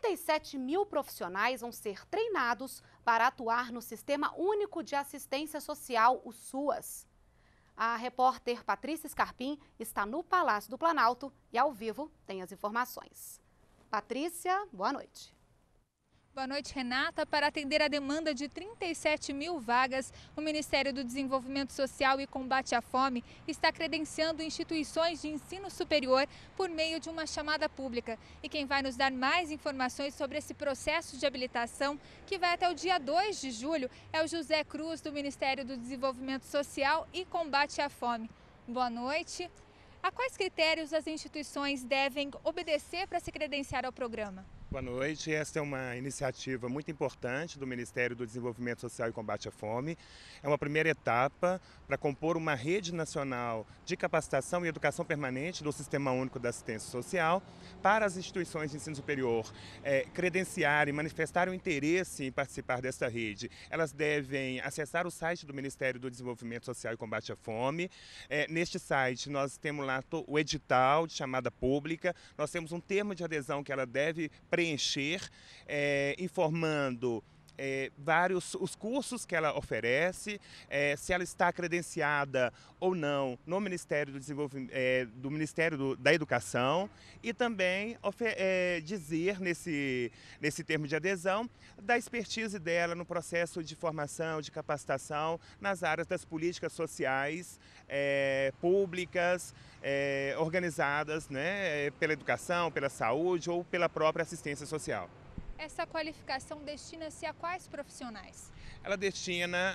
37 mil profissionais vão ser treinados para atuar no Sistema Único de Assistência Social, o SUAS. A repórter Patrícia Scarpim está no Palácio do Planalto e, ao vivo, tem as informações. Patrícia, boa noite. Boa noite, Renata. Para atender a demanda de 37 mil vagas, o Ministério do Desenvolvimento Social e Combate à Fome está credenciando instituições de ensino superior por meio de uma chamada pública. E quem vai nos dar mais informações sobre esse processo de habilitação, que vai até o dia 2 de julho, é o José Cruz, do Ministério do Desenvolvimento Social e Combate à Fome. Boa noite. A quais critérios as instituições devem obedecer para se credenciar ao programa? Boa noite. Esta é uma iniciativa muito importante do Ministério do Desenvolvimento Social e Combate à Fome. É uma primeira etapa para compor uma rede nacional de capacitação e educação permanente do Sistema Único da Assistência Social para as instituições de ensino superior credenciarem, manifestarem o interesse em participar desta rede. Elas devem acessar o site do Ministério do Desenvolvimento Social e Combate à Fome. Neste site nós temos lá o edital de chamada pública, nós temos um termo de adesão que ela deve preencher, informando vários os cursos que ela oferece, se ela está credenciada ou não no Ministério do Desenvolvimento, do Ministério da Educação, e também dizer nesse termo de adesão da expertise dela no processo de formação, de capacitação nas áreas das políticas sociais públicas, organizadas, né, pela educação, pela saúde ou pela própria assistência social. Essa qualificação destina-se a quais profissionais? Ela destina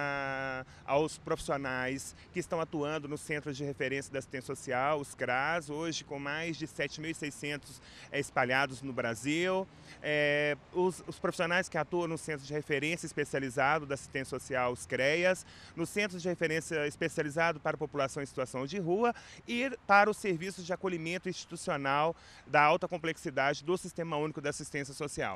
aos profissionais que estão atuando nos Centros de Referência da Assistência Social, os CRAS, hoje com mais de 7.600 espalhados no Brasil. Os profissionais que atuam nos Centros de Referência Especializado da Assistência Social, os CREAS, nos Centros de Referência Especializado para a População em Situação de Rua e para os serviços de acolhimento institucional da alta complexidade do Sistema Único da Assistência Social.